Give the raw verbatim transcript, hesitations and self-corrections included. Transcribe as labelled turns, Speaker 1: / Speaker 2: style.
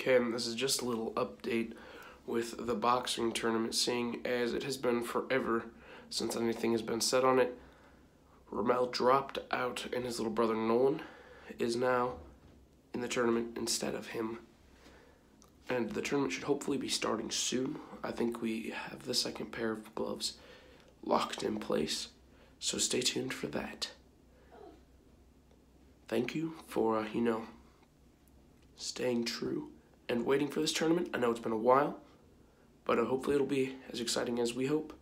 Speaker 1: Okay, this is just a little update with the boxing tournament, seeing as it has been forever since anything has been said on it. Rommel dropped out, and his little brother Nolan is now in the tournament instead of him. And the tournament should hopefully be starting soon. I think we have the second pair of gloves locked in place, so stay tuned for that. Thank you for, uh, you know, staying true and waiting for this tournament. I know it's been a while, but uh, hopefully it'll be as exciting as we hope.